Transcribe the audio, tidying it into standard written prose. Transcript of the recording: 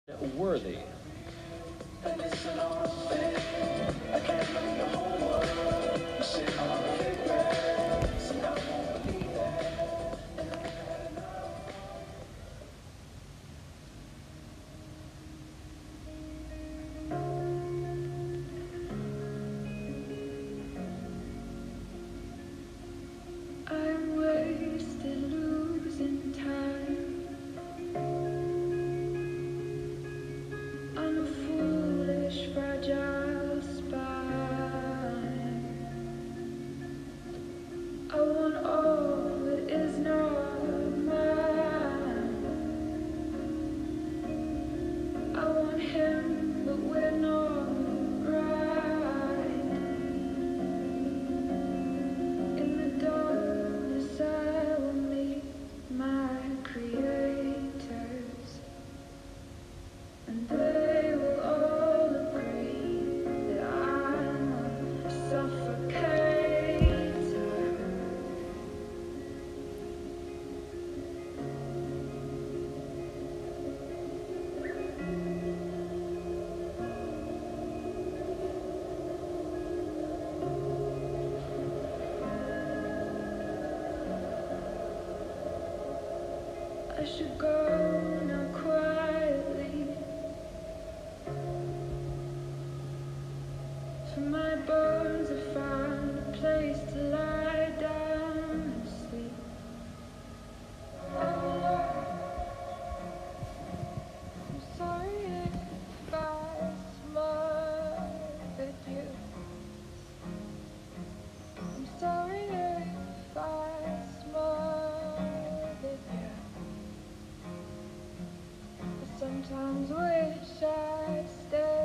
Worthy. I'm wasted losing time on a foolish, fragile spine. I want all that is not mine. I want him, but we're not right. In the darkness, I will meet my creators, and they will all agree that I'm a suffocator. I should go now quietly, for my bones have found a place to lie down and sleep. I'm sorry if I smothered you. I'm sorry if I smothered you. I sometimes wish I stayed.